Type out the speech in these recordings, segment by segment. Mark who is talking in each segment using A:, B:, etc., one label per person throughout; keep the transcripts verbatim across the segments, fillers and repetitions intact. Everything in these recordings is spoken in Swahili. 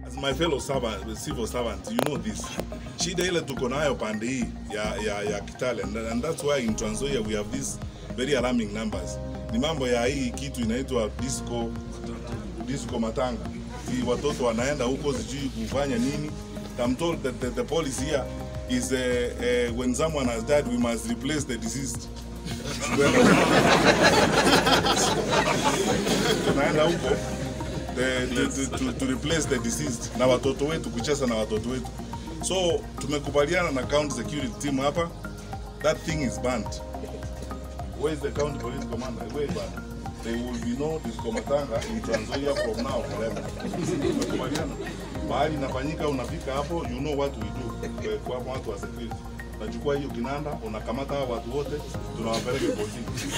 A: as my fellow servant, civil servants, you know this. Shida ile tuko nayo pande hii ya ya ya Kitale, and, and that's why in Trans-Nzoia we have these very alarming numbers. Ni mambo ya hii kitu inaitwa disco disco matanga. Si watoto wanaenda huko sijui kufanya nini. I'm told that the, the policy here is uh, uh, when someone has died, we must replace the deceased. Tunaenda huko to, to, to replace the deceased na watoto wetu, kucheza na watoto wetu. So tumekubaliana na county security team hapa, that thing is banned. Where is the county police commander? Where is banned? There will be no disco matanga in Trans-Nzoia from now forever. Tumekubaliana. Bahali inafanyika, unafika hapo, you know what we do. Kwa watu wa security, unachukua hiyo kinanda, unakamata watu wote, tunawapeleka polisi.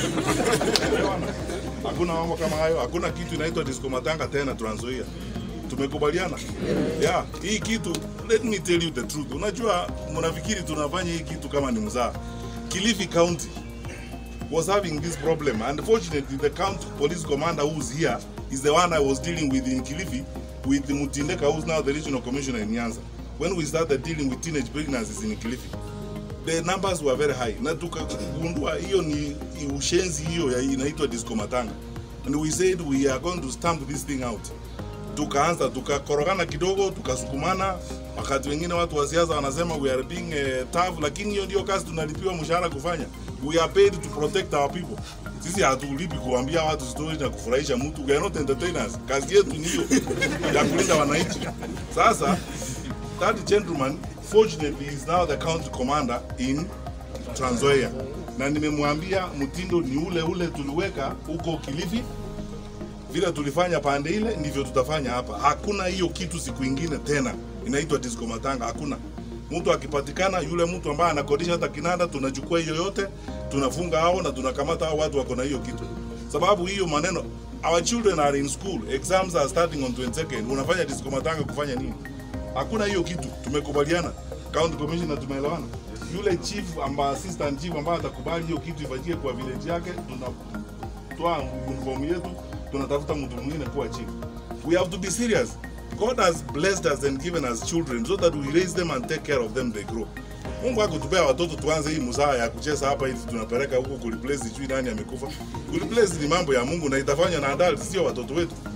A: Hakuna mambo kama hayo, hakuna kitu inaitwa disco matanga tena Trans-Nzoia. Tumekubaliana. Yeah, hii kitu, let me tell you the truth. Unajua mnafikiri tunafanya hii kitu kama ni mzaha. Kilifi County was having this problem, and fortunately the county police commander who's here is the one I was dealing with in Kilifi, with the Matiang'a, who's now the regional commissioner in Nyanza. When we started dealing with teenage pregnancies in Kilifi, the numbers were very high. Na tukagundua hiyo ni ushenzi hiyo ya inaitwa disco matanga. And we said we are going to stamp this thing out. Tukaanza tukakorogana kidogo, tukasukumana. Wakati wengine watu wa siasa wanasema we are being uh, tough, lakini hiyo ndio kazi tunalipiwa mshahara kufanya. We are paid to protect our people. Sisi hatulipi kuambia watu stories na kufurahisha mtu. We are not entertainers. Kazi yetu ni hiyo ya kulinda wananchi. Sasa that gentleman fortunately is now the county commander in Trans-Nzoia. Na nimemwambia mtindo ni ule ule tuliweka huko Kilifi. Vile tulifanya pande ile ndivyo tutafanya hapa. Hakuna hiyo kitu siku nyingine tena inaitwa disco matanga, hakuna. Mtu akipatikana, yule mtu ambaye anakodisha hata kinanda, tunachukua hiyo yote, tunafunga hao na tunakamata hao watu wako na hiyo kitu. Sababu hiyo maneno, our children are in school, exams are starting on twenty-second. Unafanya disco matanga kufanya nini? Hakuna hiyo kitu. Tumekubaliana. County commissioner tumeelewana. Yule chief amba assistant chief ambaye atakubali hiyo kitu ifanyike kwa village yake, tunatoa uniform yetu, tunatafuta mtu mwingine kuwa chief. We have to be serious. God has blessed us and given us children so that we raise them and take care of them, they grow. Mungu akutupea watoto tuanze hii muzaa ya kucheza hapa hivi tunapeleka huko kureplace juu nani amekufa. Kureplace ni mambo ya Mungu na itafanya na adults, sio watoto wetu.